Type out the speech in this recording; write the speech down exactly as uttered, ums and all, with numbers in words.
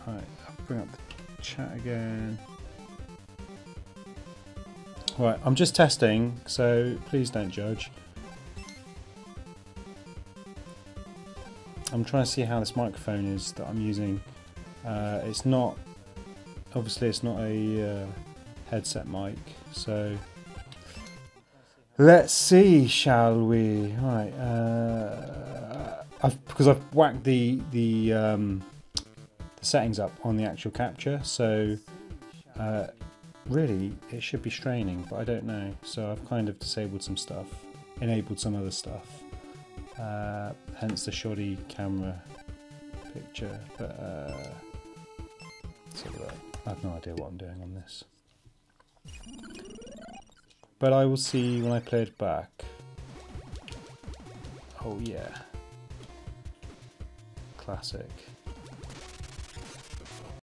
Right, I'll bring up the chat again. Right, I'm just testing, so please don't judge. I'm trying to see how this microphone is that I'm using. Uh, it's not, obviously it's not a uh, headset mic, so let's see, shall we? Right, uh, I've, because I've whacked the the, um, the settings up on the actual capture, so uh, really it should be straining, but I don't know. So I've kind of disabled some stuff, enabled some other stuff. Uh, hence the shoddy camera picture, but uh, so I have no idea what I'm doing on this. But I will see when I play it back. Oh yeah, classic.